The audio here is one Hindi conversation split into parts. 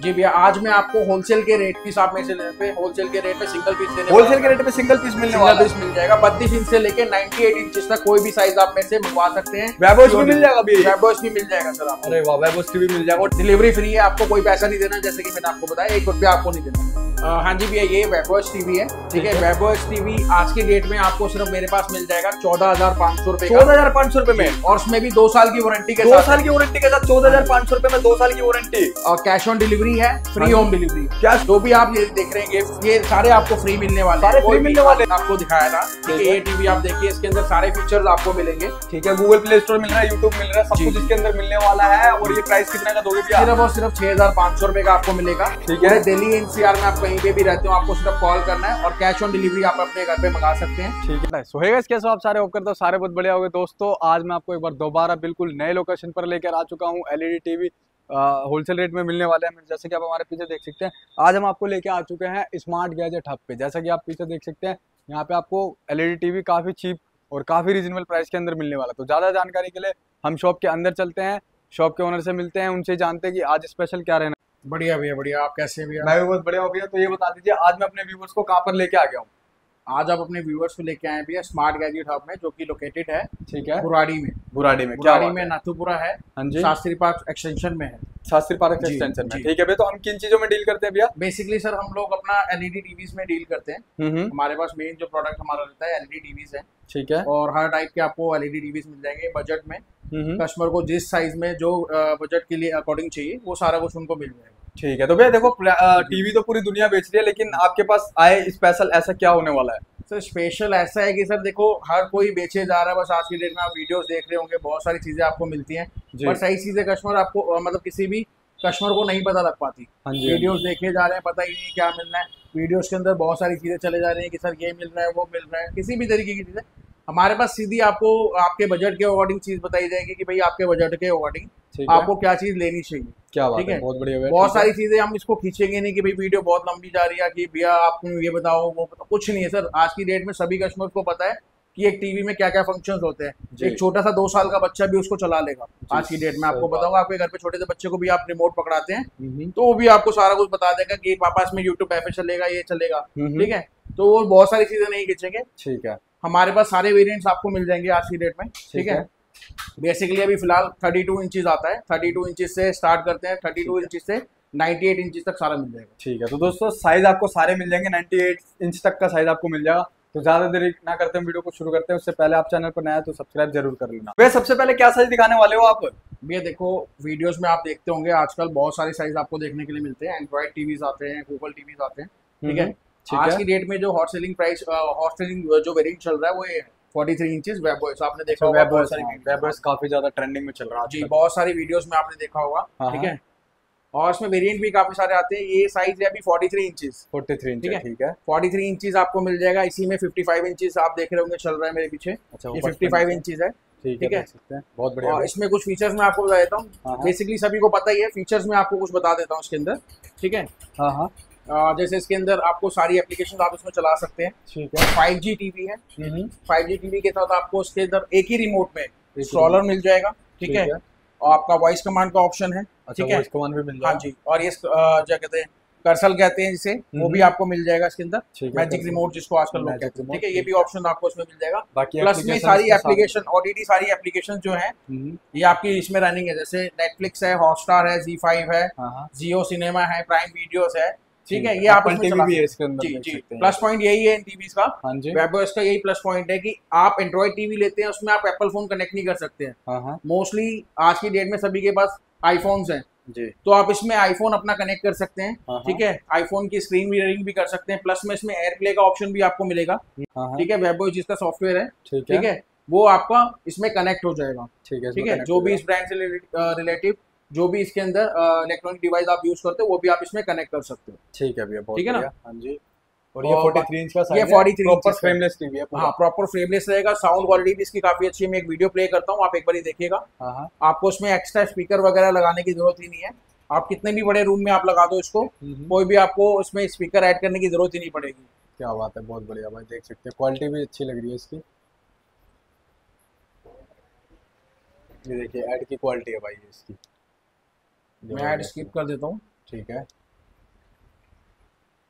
जी भैया, आज मैं आपको होलसेल के रेट की हिसाब में से होलसेल के रेट में सिंगल पीस देने होलसेल के रेट में सिंगल पीस मिलने वाला पीस मिल जाएगा। 32 इंच से लेके 98 इंच तक कोई भी साइज आप में से मंगवा सकते हैं। वेबोस भी मिल जाएगा, वेबोस भी मिल जाएगा सर आपको। अरे वाह, वेबोस भी मिल जाएगा। डिलीवरी फ्री है, आपको कोई पैसा नहीं देना, जैसे कि मैंने आपको बताया 1 रुपया आपको नहीं देना। हाँ जी भैया, ये वेबोस टीवी है, ठीक है। वेबोस टीवी आज के डेट में आपको सिर्फ मेरे पास मिल जाएगा 14,500 रुपए, 14,500 रुपए में, और उसमें भी 2 साल की वारंटी के साथ। 2 साल की वारंटी के साथ 14,500 रुपए में 2 साल की वारंटी, और कैश ऑन डिलीवरी है, फ्री होम डिलीवरी। क्या जो भी आप ये देख रहे हैं ये सारे आपको फ्री मिलने वाले, सारे फ्री मिलने वाले। आपको दिखाया था, ठीक है। ये टीवी आप देखिए, इसके अंदर सारे फीचर्स आपको मिलेंगे, ठीक है। गूगल प्ले स्टोर मिल रहा है, यूट्यूब मिल रहा है, सब कुछ इसके अंदर मिलने वाला है। और ये प्राइस कितना का दोगे भैया? सिर्फ और सिर्फ 6,500 रुपए का आपको मिलेगा, ठीक है। दिल्ली एनसीआर में आप कहीं पे भी रहते हो, आपको सिर्फ कॉल करना है और कैश ऑन डिलीवरी आप अपने घर पे मंगा सकते हैं, ठीक है। सो हे गाइस, कैसे हो आप सारे? होप करता हूं सारे बहुत बढ़िया हो गए। दोस्तों, आज मैं आपको एक बार दोबारा बिल्कुल नए लोकेशन पर लेकर आ चुका हूं। एलईडी टीवी होलसेल रेट में मिलने वाले हैं। जैसे कि आप हमारे पीछे देख सकते हैं, आज हम आपको लेके आ चुके हैं स्मार्ट गैजेट हब पे। जैसा कि आप पीछे देख सकते हैं, यहाँ पे आपको एलईडी टीवी काफी चीप और काफी रीजनेबल प्राइस के अंदर मिलने वाला। तो ज्यादा जानकारी के लिए हम शॉप के अंदर चलते हैं, शॉप के ओनर से मिलते हैं, उनसे जानते हैं कि आज स्पेशल क्या रहना। बढ़िया भैया, बढ़िया। आप कैसे भैया? मैं भी बहुत बढ़िया हूँ भैया। तो ये बता दीजिए, आज मैं अपने व्यूअर्स को कहाँ पर लेके आ गया हूँ? आज आप अपने व्यूअर्स को लेके आए भैया स्मार्ट गैजेट हब में, जो कि लोकेटेड है, ठीक है, बुराड़ी में। बुराड़ी में नाथुपुरा है, हाँ जी, शास्त्री पार्क एक्सटेंशन में है। शास्त्री पार्क एक्सटेंशन में, ठीक है भैया। तो हम किन चीजों में डील करते हैं भैया? बेसिकली सर, हम लोग अपना एलईडी टीवीज में डील करते हैं। हमारे पास मेन जो प्रोडक्ट हमारा रहता है एलईडी टीवीज है, ठीक है। और हर टाइप के आपको एलईडी टीवीज मिल जाएंगे बजट में। कस्टमर को जिस साइज में जो बजट के लिए अकॉर्डिंग चाहिए, वो सारा कुछ उनको मिल जाएगा, ठीक है। तो भैया देखो, टीवी तो पूरी दुनिया बेच रही है, लेकिन आपके पास आए स्पेशल ऐसा क्या होने वाला है? सर स्पेशल ऐसा है कि सर देखो, हर कोई बेचे जा रहा है। बस आज की डेट में आप वीडियोस देख रहे होंगे, बहुत सारी चीजें आपको मिलती हैं, पर सही चीजें कस्टमर आपको मतलब किसी भी कस्टमर को नहीं पता लग पाती। वीडियोस देखे जा रहे हैं, पता ही नहीं क्या मिलना है। वीडियोस के अंदर बहुत सारी चीजें चले जा रही हैं कि सर ये मिल रहा है, वो मिल रहा है, किसी भी तरीके की चीजें। हमारे पास सीधी आपको आपके बजट के अकॉर्डिंग चीज बताई जाएगी कि भाई आपके बजट के अकॉर्डिंग आपको क्या चीज लेनी चाहिए। क्या बात ठीक है, बहुत बढ़िया। बहुत सारी चीजें हम इसको खींचेंगे नहीं कि भाई वीडियो बहुत लंबी जा रही है कि भैया आपको ये बताओ वो बताओ, कुछ नहीं है सर। आज की डेट में सभी कस्टमर्स को पता है कि एक टीवी में क्या क्या फंक्शंस होते हैं। एक छोटा सा 2 साल का बच्चा भी उसको चला लेगा आज की डेट में। आपको बताऊंगा, आपके घर पे छोटे से बच्चे को भी आप रिमोट पकड़ाते हैं तो वो भी आपको सारा कुछ बता देगा कि पापा इसमें यूट्यूब ऐप चलेगा, ये चलेगा, ठीक है। तो वो बहुत सारी चीजें नहीं खींचेंगे, ठीक है। हमारे पास सारे वेरिएंट्स आपको मिल जाएंगे आज की डेट में, ठीक है। बेसिकली अभी फिलहाल 32 इंचेस आता है, 32 इंचेस से स्टार्ट करते हैं, 32 इंचेस से 98 इंचेस तक सारा मिल जाएगा, ठीक है। तो दोस्तों, साइज आपको सारे मिल जाएंगे, 98 इंच तक का साइज आपको मिल जाएगा। तो ज्यादा देरी ना करते हैं, वीडियो को शुरू करते हैं। उससे पहले आप चैनल पर नया है तो सब्सक्राइब जरूर कर लेना। भैया सबसे पहले क्या साइज दिखाने वाले हो आप? भैया देखो, वीडियोस में आप देखते होंगे आजकल बहुत सारे साइज आपको देखने के लिए मिलते हैं। एंड्रॉइड टीवीज आते हैं, गूगल टीवीज आते हैं, ठीक है। आज की डेट में जो हॉट सेलिंग जो वेरिएंट चल रहा है वो ये 43 इंचेस वेबोस। आपने देखा होगा, वेबोस काफी ज्यादा ट्रेंडिंग में चल रहा है जी, बहुत सारी वीडियोस में आपने देखा होगा, ठीक है। और इसमें वेरिएंट भी काफी सारे आते हैं। ये साइज है अभी 43 इंचेस, 43 इंच, ठीक है। 43 इंचेस आपको मिल जाएगा। इसी में 55 इंचेस आप देख रहे होंगे चल रहा है मेरे पीछे, ये 55 इंचेस है, ठीक है। बहुत बढ़िया। और इसमें कुछ फीचर्स मैं आपको बता देता हूँ। बेसिकली सभी को पता ही है, फीचर्स में आपको कुछ बता देता हूँ इसके अंदर, ठीक है। जैसे इसके अंदर आपको सारी एप्लीकेशन आप इसमें चला सकते हैं, ठीक है। 5G टीवी है, 5G टीवी के साथ आपको इसके अंदर एक ही रिमोट में स्क्रॉलर मिल जाएगा, ठीक है। और आपका वॉइस कमांड का ऑप्शन है, ठीक है। वॉइस कमांड भी मिल जाएगा, हाँ जी। और ये क्या कहते हैं, कर्सर कहते हैं जिसे, वो भी आपको मिल जाएगा इसके अंदर, मैजिक रिमोट जिसको आजकल लोग कहते हैं, ठीक है। ये भी ऑप्शन आपको इसमें मिल जाएगा। प्लस में सारी एप्लीकेशन OTT सारी एप्लीकेशन जो है ये आपकी इसमें रनिंग है। जैसे नेटफ्लिक्स है, हॉटस्टार है, ZEE5 है, जियो सिनेमा है, प्राइम वीडियोस है, ठीक है। ये आप इसमें भी है इसके अंदर, जी। प्लस पॉइंट यही है इन टीवीज का, वेबोस का यही प्लस पॉइंट है कि आप एंड्रॉइड टीवी लेते हैं, उसमें आप एप्पल फोन कनेक्ट नहीं कर सकते हैं। मोस्टली आज की डेट में सभी के पास आईफोन्स हैं जी, तो आप इसमें आईफोन अपना कनेक्ट कर सकते हैं, ठीक है। आईफोन की स्क्रीन रीडिंग भी कर सकते हैं। प्लस में इसमें एयर प्ले का ऑप्शन भी आपको मिलेगा, ठीक है। वेबोस जिसका सॉफ्टवेयर है, ठीक है, वो आपका इसमें कनेक्ट हो जाएगा, ठीक है। जो भी इस ब्रांड से रिलेटिव जो भी इसके अंदर इलेक्ट्रॉनिक डिवाइस आप यूज करते हो, वो भी आप इसमें कनेक्ट कर सकते हो, ठीक है भैया, ठीक है ना। हाँ जी। और ये 43 इंच का साइज है, 43 प्रॉपर फ्रेमलेस टीवी है, हाँ प्रॉपर फ्रेमलेस रहेगा। साउंड क्वालिटी भी इसकी काफी अच्छी है। मैं एक वीडियो प्ले करता हूँ, आप एक बार ही देखिएगा। आपको इसमें एक्स्ट्रा स्पीकर वगैरह लगाने की जरूरत ही नहीं है। आप कितने भी बड़े रूम में आप लगा दो इसको, कोई भी आपको इसमें स्पीकर ऐड करने की जरूरत ही नहीं पड़ेगी। क्या बात है, बहुत बढ़िया भाई, देख सकते हैं क्वालिटी भी अच्छी लग रही है इसकी। ये देखिए ऐड की क्वालिटी है भाई इसकी। मैं ऐड स्किप कर देता हूँ, ठीक है।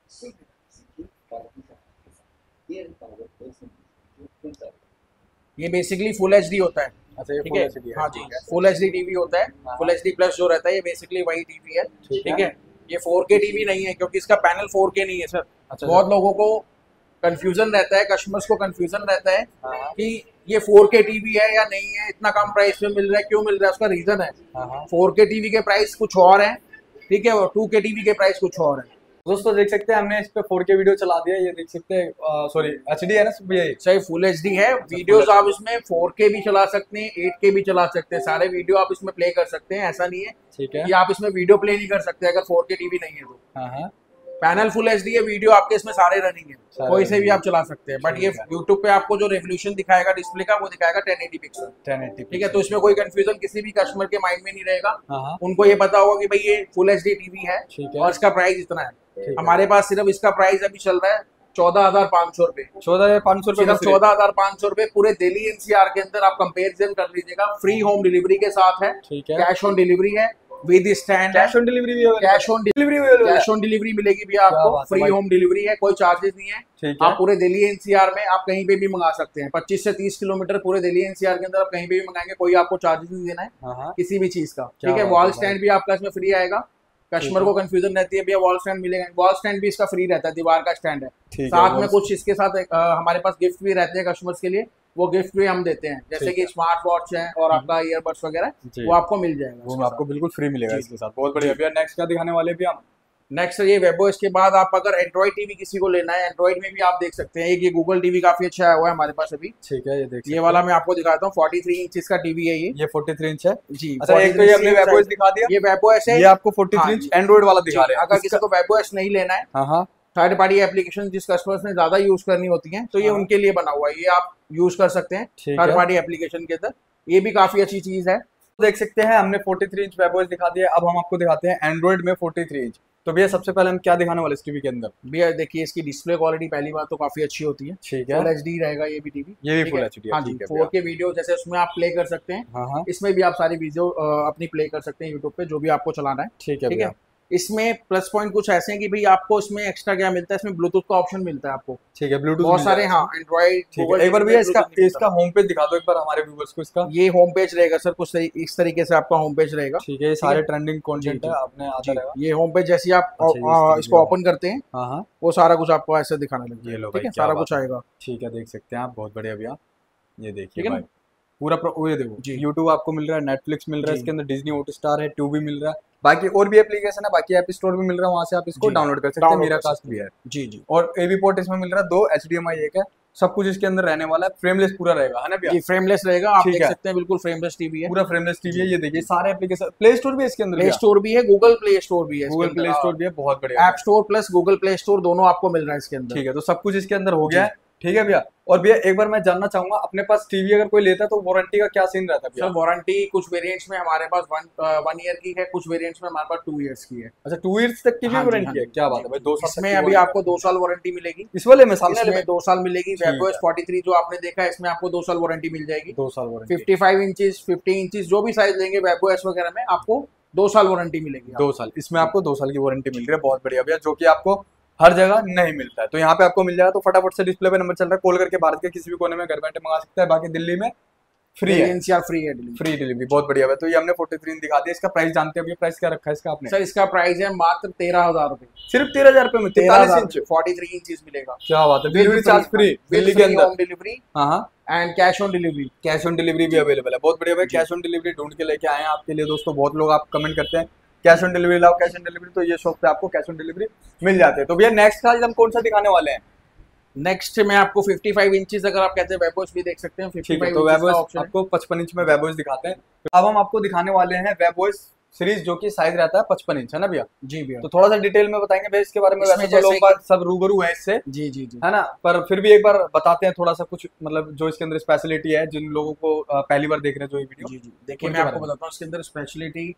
ये बेसिकली फुल एचडी होता है। अच्छा, ये ठीक फुल है, एचडी है। हाँ जी, फुल एचडी टीवी होता है। फुल एचडी प्लस जो रहता है ये बेसिकली वही टीवी है। ठीक है, ये 4K टीवी नहीं है क्योंकि इसका पैनल 4K नहीं है सर। अच्छा, बहुत लोगों को कंफ्यूजन रहता है, कस्टमर्स को कंफ्यूजन रहता है कि ये 4K टीवी है या नहीं है, इतना कम प्राइस में मिल रहा है, क्यों मिल रहा है? उसका रीजन है 4K टीवी के प्राइस कुछ और है, ठीक है, और 2K टीवी के प्राइस कुछ और है। दोस्तों देख सकते हैं हमने इस पे 4K वीडियो चला दिया, ये देख सकते हैं। सॉरी, एचडी है ना भैया? सही फुल एचडी है। वीडियोस आप इसमें 4K भी चला सकते हैं, 8K भी चला सकते हैं, सारे वीडियो आप इसमें प्ले कर सकते हैं। ऐसा नहीं है ठीक है कि आप इसमें वीडियो प्ले नहीं कर सकते अगर 4K टीवी नहीं है तो। पैनल फुल एचडी है, वीडियो आपके इसमें सारे रनिंग है, कोई से भी आप चला सकते हैं। बट ये यूट्यूब पे आपको जो रेवोल्यूशन दिखाएगा डिस्प्ले का, वो दिखाएगा 1080 पिक्सल। 1080, ठीक है, तो इसमें कोई कंफ्यूजन किसी भी कस्टमर के माइंड में नहीं रहेगा। उनको ये पता होगा कि भाई ये फुल एचडी टीवी है और इसका प्राइस इतना है। हमारे पास सिर्फ इसका प्राइस अभी चल रहा है 14,500 रुपए। 14,500 रुपए, 14,500 रुपए पूरे दिल्ली एनसीआर के अंदर। आप कंपेरिजन कर लीजिएगा। फ्री होम डिलीवरी के साथ है, ठीक है, कैश ऑन डिलीवरी है, with stand. Cash on delivery भी है, कैश ऑन डिलीवरी मिलेगी भी आपको। फ्री होम डिलीवरी है, कोई चार्जेस नहीं है। आप पूरे दिल्ली एनसीआर में आप कहीं पे भी मंगा सकते हैं। 25 से 30 किलोमीटर पूरे दिल्ली एनसीआर के अंदर आप कहीं पे भी मंगाएंगे, कोई आपको चार्जेस नहीं देना है किसी भी चीज का। ठीक है, वॉल स्टैंड भी आपका इसमें फ्री आएगा। कस्टमर को कंफ्यूजन रहती है भैया वॉल स्टैंड मिलेगा, वॉल स्टैंड भी इसका फ्री रहता है, दीवार का स्टैंड है। साथ में कुछ इसके साथ हमारे पास गिफ्ट भी रहते हैं कस्टमर्स के लिए, वो गिफ्ट भी हम देते हैं, जैसे कि स्मार्ट वॉच है और आपका ईयरबड्स वगैरह, वो आपको मिल जाएगा, वो आपको बिल्कुल फ्री मिलेगा इसके साथ। बहुत बढ़िया भैया, नेक्स्ट क्या दिखाने वाले भी हम? नेक्स्ट ये वेबो। इसके बाद आप अगर एंड्रॉइड टीवी किसी को लेना है, एंड्रॉइड में भी आप देख सकते हैं। एक ये गूगल टीवी काफी अच्छा आया हुआ है हमारे पास अभी। ठीक है, ये देखिए, ये वाला मैं आपको दिखाता हूँ। 43 इंच का टीवी है ये 43 इंच है जी। अच्छा, एक तो ये हमने वेबो एस दिखा दिया, ये वेबो एस है, ये आपको 43 इंच एंड्रॉइड वाला दिखा रहे हैं। अगर किसी को वेबो एस नहीं लेना है, थर्ड पार्टी एप्लीकेशन जिस कस्टमर्स ने ज्यादा यूज करनी होती है, तो ये उनके लिए बना हुआ है, ये आप यूज कर सकते हैं थर्ड पार्टी एप्लीकेशन के अंदर। ये भी काफी अच्छी चीज है। देख सकते हैं हमने 43 इंच वेबो एस दिखा दिया, अब हम आपको दिखाते हैं एंड्रॉइड में 43 इंच। तो भैया सबसे पहले हम क्या दिखाने वाले इस टीवी के अंदर? भैया देखिए, इसकी डिस्प्ले क्वालिटी पहली बात तो काफी अच्छी होती है। ठीक है, फुल एचडी रहेगा ये भी टीवी, ये भी फुल एचडी है। हाँ जी, 4K वीडियो जैसे उसमें आप प्ले कर सकते हैं, इसमें भी आप सारी वीडियो अपनी प्ले कर सकते हैं यूट्यूब पे, जो भी आपको चलाना है। ठीक है, इसमें प्लस पॉइंट कुछ ऐसे हैं कि भाई आपको इसमें एक्स्ट्रा क्या मिलता है, इसमें ब्लूटूथ का ऑप्शन मिलता है आपको। ठीक है, ब्लूटूथ बहुत सारे, हाँ, एंड्रॉइड। एक बार भैया इसका होम पेज दिखा दो एक बार हमारे व्यूअर्स को। इसका ये होम पेज रहेगा सर, कुछ इस तरीके से आपका होम पेज रहेगा। ठीक है, ये सारे ट्रेंडिंग कंटेंट है, आपने आता रहेगा। ये होम पेज जैसे आप इसको ओपन करते हैं, वो सारा कुछ आपको ऐसे दिखाने लग जाएगा। ठीक है, सारा कुछ आएगा। ठीक है, देख सकते हैं आप, बहुत बढ़िया भैया। ये देखिए भाई पूरा ये देखो, यूट्यूब आपको मिल रहा है, नेटफ्लिक्स मिल रहा है, इसके अंदर डिज्नी हॉटस्टार है, ट्यूब भी मिल रहा है, बाकी और भी एप्लीकेशन है, बाकी ऐप स्टोर भी मिल रहा है, वहां से आप इसको डाउनलोड कर सकते हैं। मेरा कास्ट भी है जी जी, और एवी पोर्ट इसमें मिल रहा है, 2 HDMI एक है, सब कुछ इसके अंदर रहने वाला है। फ्रेमलेस पूरा रहेगा, है ना भैया? फ्रेमलेस रहेगा, आप देख सकते हैं, बिल्कुल फ्रेमलेस टीवी है, पूरा फ्रेमलेस टीवी है। ये देखिए सारे एप्लीकेशन, प्ले स्टोर भी है इसके अंदर, प्ले स्टोर भी है, गूगल प्ले स्टोर भी है, गूगल प्ले स्टोर भी है, बहुत बढ़िया। App store plus Google play store दोनों आपको मिल रहा है इसके अंदर। ठीक है, तो सब कुछ इसके अंदर हो गया है। ठीक है भैया, और भैया एक बार मैं जानना चाहूंगा, अपने पास टीवी अगर कोई लेता है तो वारंटी का क्या सीन रहता है भैया? सर वारंटी कुछ वेरिएंट्स में हमारे पास 1 ईयर की है, कुछ वेरिएंट्स में हमारे पास 2 इयर्स की है। अच्छा, 2 इयर्स तक की भी वारंटी है? क्या बात है भाई, 2 साल इसमें अभी आपको 2 साल वारंटी मिलेगी। इस वाले में सामने वाले में 2 साल मिलेगी। वेबो एस 43 जो आपने देखा है, इसमें आपको 2 साल वारंटी मिल जाएगी। 2 साल वारंटी। 55 इंचेस 50 इंचेस जो भी साइज लेंगे वेबो एस वगैरह में, आपको 2 साल वारंटी मिलेगी। 2 साल, इसमें आपको 2 साल की वारंटी मिल रही है, बहुत बढ़िया भैया, जो कि आपको हर जगह नहीं मिलता है। तो यहाँ पे आपको मिल जाएगा, तो फटाफट से डिस्प्ले पे नंबर चल रहा है, कॉल करके भारत के किसी भी कोने में घर बैठे मंगा सकता है। बाकी दिल्ली में फ्री है, फ्री डिलीवरी, बहुत बढ़िया है। तो ये हमने 43 दिखा दिया। इसका प्राइस जानते हैं भैया, प्राइस क्या रखा है इसका आपने? सर इसका प्राइस है मात्र 13,000 रुपए, सिर्फ 13,000 रुपए में 43 इंच 43 इंचेस मिलेगा। क्या बात है, डिलीवरी चार्ज फ्री दिल्ली के अंदर, होम डिलीवरी, हाँ, and cash on delivery, cash on delivery भी अवेलेबल है। बहुत बढ़िया भाई, कैश ऑन डिलीवरी ढूंढ के लेके आए हैं आपके लिए दोस्तों। बहुत लोग आप कमेंट करते हैं कैश ऑन डिलीवरी लाओ, कैश ऑन डिलीवरी, तो ये शॉप पे आपको कैश ऑन डिलीवरी मिल जाते हैं। तो भैया नेक्स्ट आज हम कौन सा दिखाने वाले हैं? नेक्स्ट में आपको 55 इंचेस, अगर आप कहते हैं वेबोस भी देख सकते हैं। 55 तो वेबोस आपको 55 इंच में वेबोस दिखाते हैं। अब हम आपको दिखाने वाले हैं वेबोस सीरीज, जो कि साइज रहता है 55 इंच, है ना भैया? जी भैया। तो थोड़ा सा डिटेल में बताएंगे भैया इसके बारे में, वैसे तो लोग सब रूबरू है इससे, जी जी जी, है ना, पर फिर भी एक बार बताते हैं थोड़ा सा कुछ, मतलब जो इसके अंदर स्पेशलिटी है, जिन लोगों को पहली बार देख रहे हैं जो ये वीडियो। जी जी, देखिए मैं आपको बताता हूँ इसके अंदर स्पेशलिटी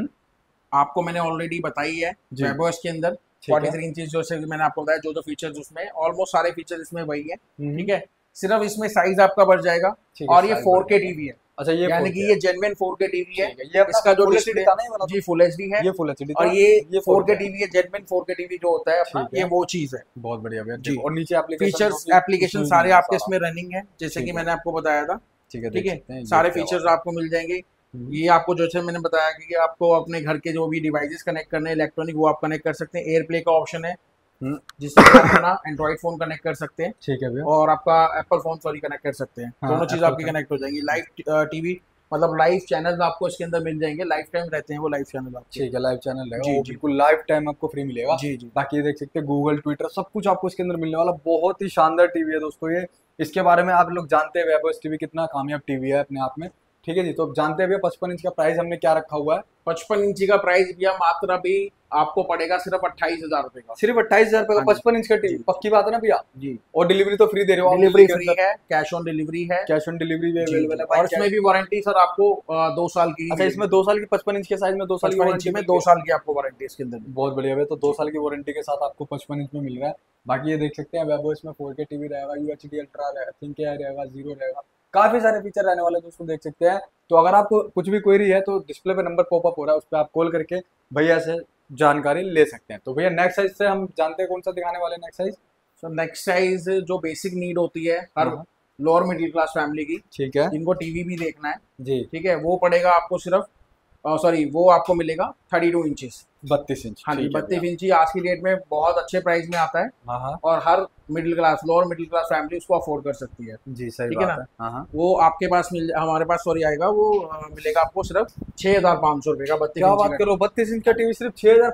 आपको मैंने ऑलरेडी बताई है। वेबोस के अंदर 43 इंचेस, जैसे मैंने आपको बताया, जो फीचर्स उसमें ऑलमोस्ट सारे फीचर्स इसमें वही है। ठीक है, सिर्फ इसमें साइज आपका बढ़ जाएगा, और ये 4K टीवी है। अच्छा ये यानी कि ये जेन्युइन 4K टीवी है। ये इसका जो डिस्प्ले था ना जी फुल एचडी है, ये फुल एचडी और ये 4K टीवी है, जेन्युइन 4K टीवी जो होता है अपना, ये वो चीज है। बहुत बढ़िया भैया जी। और नीचे फीचर्स एप्लीकेशन सारे आपके इसमें रनिंग है, जैसे कि मैंने आपको बताया था। ठीक है, सारे फीचर्स आपको मिल जाएंगे। ये आपको जैसे मैंने बताया कि आपको अपने घर के जो भी डिवाइसेस कनेक्ट करने हैं इलेक्ट्रॉनिक, वो आप कनेक्ट कर सकते हैं। एयरप्ले का ऑप्शन है जिससे आप अपना एंड्रॉइड फोन कनेक्ट कर सकते हैं। ठीक है भैया। और आपका एप्पल फोन सॉरी कनेक्ट कर सकते हैं। दोनों चीज आपकी कनेक्ट हो जाएंगी। लाइव टीवी मतलब लाइव चैनल आपको इसके अंदर मिल जाएंगे, लाइफ टाइम रहते हैं वो लाइव चैनल आपके। ठीक है, लाइव चैनल रहेगा, बिल्कुल लाइव टाइम आपको फ्री मिलेगा। जी जी। बाकी ये देख सकते हैं गूगल, ट्विटर, सब कुछ आपको इसके अंदर मिलने वाला। बहुत ही शानदार टीवी है दोस्तों ये। इसके बारे में आप लोग जानते हैं वेबोस टीवी कितना कामयाब टीवी है अपने आप में। ठीक है जी, तो अब जानते हैं 55 इंच का प्राइस हमने क्या रखा हुआ है। 55 इंची का प्राइस भैया मात्र अभी आपको पड़ेगा सिर्फ 28,000 रुपए का। सिर्फ 28,000 रुपए का 55 इंच का टीवी, पक्की बात है ना भैया जी। और डिलीवरी तो फ्री दे रहे हो, डिलीवरी फ्री है, कैश ऑन डिलीवरी है, कैश ऑन डिलीवरी भी अवेलेबल है। और इसमें भी वारंटी सर आपको 2 साल की। अच्छा, इसमें 2 साल की 55 इंच के साइज में 2 साल की वारंटी में 2 साल की आपको वारंटी इसके अंदर। बहुत बढ़िया है, तो 2 साल की वारंटी के साथ आपको 55 इंच में मिल रहा है। बाकी ये देख सकते हैं वेबो इसमें 4K टीवी रहेगा, UHD अल्ट्रा रहेगा, थिंक एआई रहेगा, जीरो रहेगा, काफी सारे फीचर रहने वाले दोस्तों देख सकते हैं। तो अगर आपको कुछ भी क्वेरी है तो डिस्प्ले पे नंबर पॉपअप हो रहा है, उस पर आप कॉल करके भैया से जानकारी ले सकते हैं। तो भैया नेक्स्ट साइज से हम जानते हैं कौन सा दिखाने वाले next size. So next size जो बेसिक नीड होती है हर लोअर मिडिल क्लास फैमिली की, ठीक है, इनको टीवी भी देखना है जी, ठीक है, वो पड़ेगा आपको सिर्फ वो आपको मिलेगा 32 इंचेस, 32 इंच। हाँ जी, 32 इंची आज की डेट में बहुत अच्छे प्राइस में आता है। और हर middle class lower middle class family उसको अफोर्ड कर सकती है। जी सही ठीक है ना। वो आपके पास हमारे पास आएगा, वो मिलेगा आपको सिर्फ 6,500 रुपए का 32 इंच। बात करो 32 इंच का टीवी सिर्फ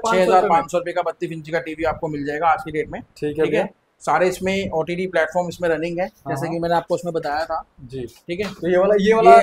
6,500 रुपए का 32 इंच का टीवी आपको मिल जाएगा आज की डेट में। ठीक है, सारे इसमें OTT प्लेटफॉर्म इसमें रनिंग है, जैसे कि मैंने आपको उसमें बताया था जी। ठीक है, तो ये वाला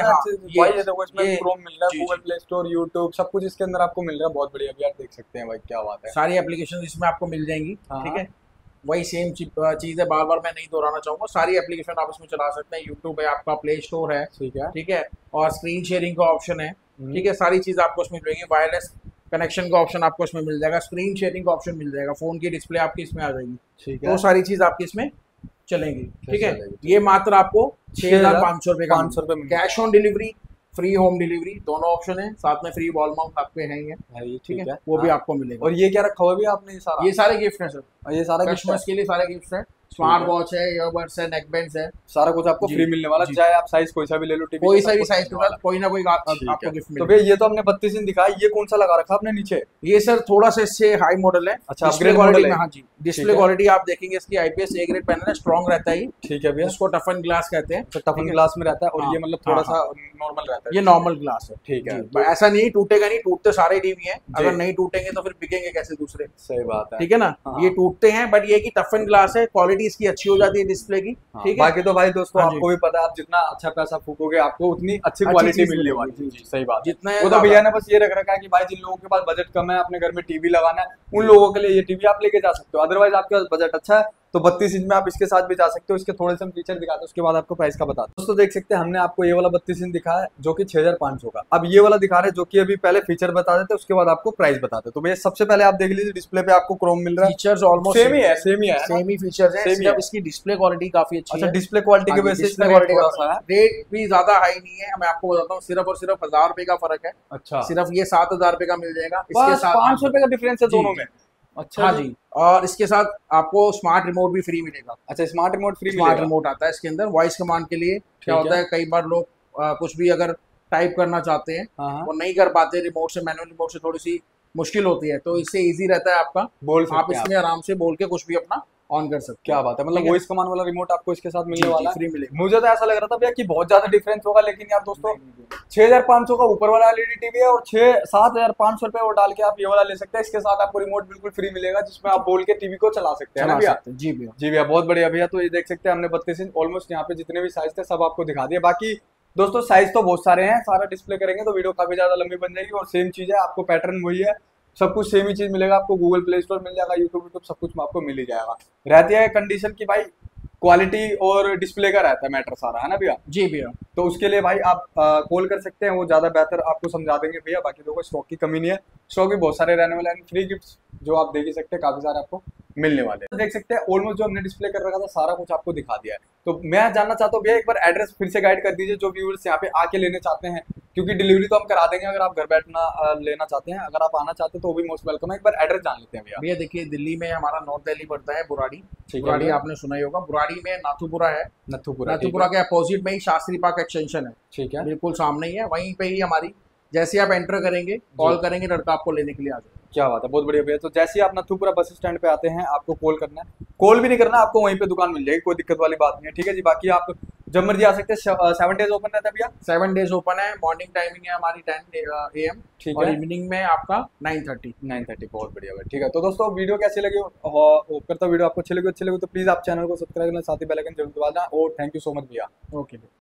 भाई ये देखो इसमें क्रोम मिल रहा है, गूगल प्ले स्टोर, यूट्यूब, सब कुछ इसके अंदर आपको मिल रहा है। बहुत बढ़िया भी, आप देख सकते हैं भाई, क्या बात है। सारी एप्लीकेशन इसमें आपको मिल जाएंगी। ठीक है, वही सेम चीज़ है, बार बार मैं नहीं दोहराना चाहूँगा। सारी एप्लीकेशन आप इसमें चला सकते हैं। यूट्यूब है आपका, प्ले स्टोर है, ठीक है, और स्क्रीन शेयरिंग का ऑप्शन है। ठीक है, सारी चीज़ आपको इसमें मिलेगी। वायरलेस कनेक्शन का ऑप्शन आपको इसमें मिल जाएगा, स्क्रीन शेयरिंग का ऑप्शन मिल जाएगा, फोन की डिस्प्ले आपकी इसमें आ जाएगी। ठीक है, वो सारी चीज़ आपकी इसमें चलेंगी। ठीक है, ये मात्र आपको 6,500 रुपए का, 500 रुपए cash on delivery, free home delivery, दोनों ऑप्शन है। साथ में फ्री वॉल माउंट आपके हैं ये। ठीक है, वो भी आपको मिलेगा। और ये क्या रखा हुआ है आपने? ये सारे गिफ्ट है सर, ये सारा कस्टमर्स के लिए सारे गिफ्ट है। स्मार्ट वॉच है, ईयरबड्स है, नेकबैंड्स है, सारा कुछ आपको फ्री मिलने वाला। चाहे आप साइज कोई सा भी ले लो, टीवी कोई सा भी साइज के साथ कोई ना कोई आपको गिफ्ट मिलेगा। तो भैया ये तो हमने 32 इंच दिखाया, ये कौन सा लगा रखा आपने नीचे? ये सर थोड़ा सा इससे हाई मॉडल है। अच्छा, अपग्रेड मॉडल है। हाँ जी, डिस्प्ले क्वालिटी आप देखेंगे इसकी IPS A ग्रेड पैनल है, स्ट्रॉन्ग रहता है। ठीक है भैया, इसको टफन ग्लास कहते हैं। टफन ग्लास में रहता है, और ये मतलब थोड़ा सा नॉर्मल रहता है। ये नॉर्मल ग्लास है। ठीक है, ऐसा नहीं टूटेगा नहीं, टूटते सारे टीवी हैं, अगर नहीं टूटेंगे तो फिर बिकेंगे कैसे दूसरे। सही बात है, ठीक है ना। ये टूटते हैं, बट ये की टफन ग्लास है, क्वालिटी इसकी अच्छी हो जाती है डिस्प्ले की। ठीक है, बाकी तो भाई दोस्तों आपको भी पता है, आप जितना अच्छा पैसा फूकोगे आपको उतनी अच्छी क्वालिटी मिलने वाली है। सही बात, जितना वो तो भैया ने बस ये रख रखा है कि भाई जिन लोगों के पास बजट कम है, अपने घर में टीवी लगाना है, उन लोगों के लिए ये टीवी आप लेके जा सकते हो। अदरवाइज आपके पास बजट अच्छा है तो 32 इंच में आप इसके साथ भी जा सकते हो। इसके थोड़े से हम फीचर दिखाते हैं, उसके बाद आपको प्राइस का बताते हैं। दोस्तों देख सकते हैं हमने आपको ये वाला 32 इंच दिखाया है जो कि 6,500 का। अब ये वाला दिखा रहे हैं जो कि अभी पहले फीचर बता देते हैं, उसके बाद आपको प्राइस बताते हैं। तो भैया सबसे पहले आप देख लीजिए, डिस्प्ले पे आपको क्रोम मिल रहा है, फीचर्स ऑलमोस्ट सेम ही है, सेम ही फीचर्स है, सिर्फ इसकी डिस्प्ले क्वालिटी काफी अच्छी है। अच्छा, डिस्प्ले क्वालिटी के वजह से रेट भी ज्यादा हाई नहीं है। मैं आपको बताता हूँ, सिर्फ और सिर्फ 1,000 रुपए का फर्क है। अच्छा, सिर्फ ये 7,000 रुपए का मिल जाएगा, इसके साथ 500 रुपए का डिफरेंस है दोनों में। अच्छा, हाँ जी, और इसके साथ आपको स्मार्ट रिमोट भी फ्री मिलेगा। अच्छा, smart remote free, smart remote आता है इसके अंदर वॉइस कमांड के लिए। क्या होता है, कई बार लोग कुछ भी अगर टाइप करना चाहते हैं वो नहीं कर पाते, रिमोट से, मैनुअल रिमोट से थोड़ी सी मुश्किल होती है, तो इससे इजी रहता है आपका, आप इसमें आराम से बोल के कुछ भी अपना ऑन कर सकते हैं। क्या बात है, मतलब वॉइस कमांड वाला रिमोट आपको इसके साथ मिलने वाला है, फ्री मिलेगा। मुझे तो ऐसा लग रहा था भैया कि बहुत ज्यादा डिफरेंस होगा, लेकिन यार दोस्तों 6,500 का ऊपर वाला LED टीवी है और 7,500 रुपए वो डाल के आप ये वाला ले सकते हैं। इसके साथ आपको रिमोट बिल्कुल फ्री मिलेगा, जिसमें आप बोल के टीवी को चला सकते हैं ना भैया। जी भैया, जी भैया, बहुत बढ़िया भैया। तो ये देख सकते हैं हमने 32 इंच ऑलमोस्ट यहाँ पे जितने भी साइज थे सब आपको दिखा दिए। बाकी दोस्तों साइज तो बहुत सारे हैं, सारा डिस्प्ले करेंगे तो वीडियो काफी ज्यादा लंबी बन जाएगी। और सेम चीज है, आपको पैटर्न वही है, सब कुछ सेम ही चीज मिलेगा आपको। गूगल प्ले स्टोर मिल जाएगा, यूट्यूब सब कुछ आपको मिल ही जाएगा। रहती है कंडीशन की भाई क्वालिटी और डिस्प्ले का रहता है मैटर सारा, है ना भैया। जी भैया, तो उसके लिए भाई आप कॉल कर सकते हैं, वो ज्यादा बेहतर आपको समझा देंगे भैया। बाकी देखो स्टॉक की कमी नहीं है, स्टॉक भी बहुत सारे रहने वाले हैं। फ्री गिफ्ट्स जो आप देख ही सकते हैं काफी सारे आपको मिलने वाले हैं। देख सकते हैं ऑलमोस्ट जो हमने डिस्प्ले कर रखा था सारा कुछ आपको दिखा दिया है। तो मैं जानना चाहता हूँ भैया एक बार एड्रेस फिर से गाइड कर दीजिए जो व्यूअर्स यहाँ पे आके लेने चाहते हैं, क्योंकि डिलीवरी तो हम करा देंगे अगर आप घर बैठना लेना चाहते हैं, अगर आप आना चाहते हैं तो वो भी मोस्ट वेलकम है। एक बार एड्रेस जान लेते हैं भैया। भैया देखिए दिल्ली में हमारा नॉर्थ दिल्ली पड़ता है बुराड़ी। ठीक है, बुराड़ी आपने सुना ही होगा। बुराड़ी में नाथुपुरा है। नथुपुरा नाथुपुरा के अपोजिट में ही शास्त्री पार्क एक्सटेंशन है। ठीक है, बिल्कुल सामने ही है, वहीं पे ही हमारी, जैसे आप एंटर करेंगे कॉल करेंगे लड़का आपको लेने के लिए आ जाएगा। क्या बात है, बहुत बढ़िया भैया। तो जैसे ही आप नथुपुरा बस स्टैंड पे आते हैं आपको कॉल करना है, कॉल भी नहीं करना, आपको वहीं पे दुकान मिल जाएगी, कोई दिक्कत वाली बात नहीं है। ठीक है जी, बाकी आप जब मर्जी आ सकते हैं। 7 डेज ओपन रहता है भैया? 7 डेज ओपन है। मॉर्निंग टाइमिंग है हमारी 10 AM। ठीक और है, इवनिंग में आपका 9:30। बहुत बढ़िया भाई। ठीक है, तो दोस्तों वीडियो कैसी लगी, होप करता वीडियो आपको अच्छी लगी तो प्लीज आप चैनल को सब्सक्राइब करना, साथ ही बेल आइकन जरूर दबा देना। और थैंक यू सो मच भैया। ओके।